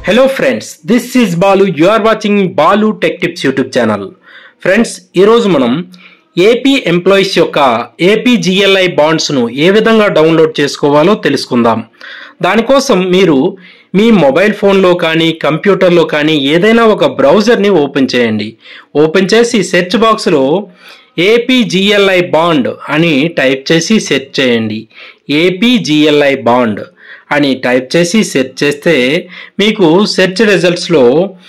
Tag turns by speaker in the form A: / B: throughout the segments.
A: Hello friends, this is Balu. You are watching Balu Tech Tips YouTube channel. Friends, ఈ రోజు మనం AP employees యొక్క APGLI bonds ను ఏ విధంగా డౌన్లోడ్ చేసుకోవాలో తెలుసుకుందాం. దానికోసం మీరు మీ మొబైల్ ఫోన్లో కానీ కంప్యూటర్లో కానీ ఏదైనా ఒక బ్రౌజర్ని ఓపెన్ చేయండి. ఓపెన్ చేసి సెర్చ్ బాక్స్లో APGLI బాండ్ అని టైప్ చేసి సెర్చ్ చేయండి. APGLI బాండ్ అని టైప్ చేసి సెర్చ్ చేస్తే మీకు సెర్చ్ రిజల్ట్స్లో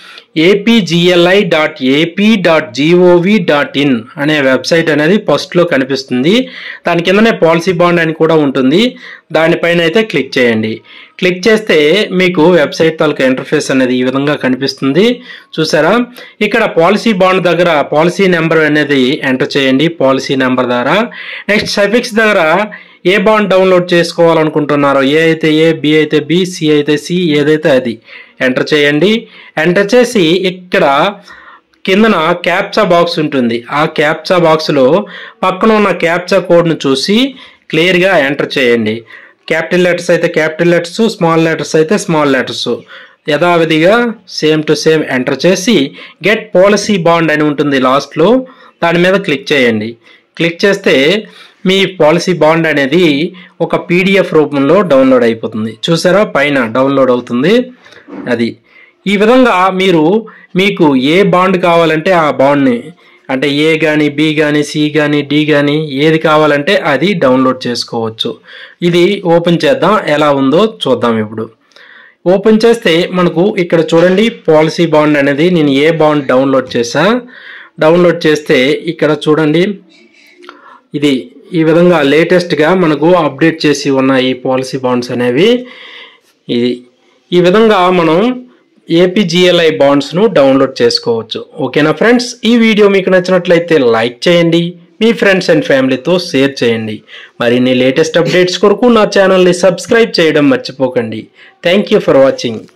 A: apgli.ap.gov.in అనే వెబ్సైట్ అనేది ఫస్ట్లో కనిపిస్తుంది. దాని కిందనే పాలసీ బాండ్ అని కూడా ఉంటుంది. దానిపైన అయితే క్లిక్ చేయండి. క్లిక్ చేస్తే మీకు వెబ్సైట్ తాలూకా ఇంటర్ఫేస్ అనేది ఈ విధంగా కనిపిస్తుంది. చూసారా, ఇక్కడ పాలసీ బాండ్ దగ్గర పాలసీ నెంబర్ అనేది ఎంటర్ చేయండి. పాలసీ నెంబర్ ద్వారా నెక్స్ట్ సఫిక్స్ దగ్గర ఏ బాండ్ డౌన్లోడ్ చేసుకోవాలనుకుంటున్నారో, ఏ అయితే ఏ, బి అయితే బి, సి అయితే సి, ఏదైతే అది ఎంటర్ చేయండి. ఎంటర్ చేసి ఇక్కడ కిందన క్యాప్చా బాక్స్ ఉంటుంది. ఆ క్యాప్చా బాక్స్లో పక్కన ఉన్న క్యాప్చా కోడ్ను చూసి క్లియర్గా ఎంటర్ చేయండి. క్యాపిటల్ లెటర్స్ అయితే క్యాపిటల్ లెటర్స్, స్మాల్ లెటర్స్ అయితే స్మాల్ లెటర్స్ యథావిధిగా సేమ్ టు సేమ్ ఎంటర్ చేసి గెట్ పాలసీ బాండ్ అని ఉంటుంది లాస్ట్లో, దాని మీద క్లిక్ చేయండి. క్లిక్ చేస్తే మీ పాలసీ బాండ్ అనేది ఒక PDF రూపంలో డౌన్లోడ్ అయిపోతుంది. చూసారా, పైన డౌన్లోడ్ అవుతుంది. అది ఈ విధంగా మీకు ఏ బాండ్ కావాలంటే ఆ బాండ్ని, అంటే ఏ కానీ, బి కానీ, సి కానీ, డి కానీ ఏది కావాలంటే అది డౌన్లోడ్ చేసుకోవచ్చు. ఇది ఓపెన్ చేద్దాం, ఎలా ఉందో చూద్దాం. ఇప్పుడు ఓపెన్ చేస్తే మనకు ఇక్కడ చూడండి పాలసీ బాండ్ అనేది నేను ఏ బాండ్ డౌన్లోడ్ చేసా. డౌన్లోడ్ చేస్తే ఇక్కడ చూడండి, ఇది ఈ విధంగా లేటెస్ట్గా మనకు అప్డేట్ చేసి ఉన్న ఈ పాలసీ బాండ్స్ అనేవి ఈ విధంగా మనం APGLI బాండ్స్ను డౌన్లోడ్ చేసుకోవచ్చు. ఓకేనా ఫ్రెండ్స్, ఈ వీడియో మీకు నచ్చినట్లయితే లైక్ చేయండి, మీ ఫ్రెండ్స్ అండ్ ఫ్యామిలీతో షేర్ చేయండి. మరిన్ని లేటెస్ట్ అప్డేట్స్ కొరకు నా ఛానల్ని సబ్స్క్రైబ్ చేయడం మర్చిపోకండి. Thank you for watching.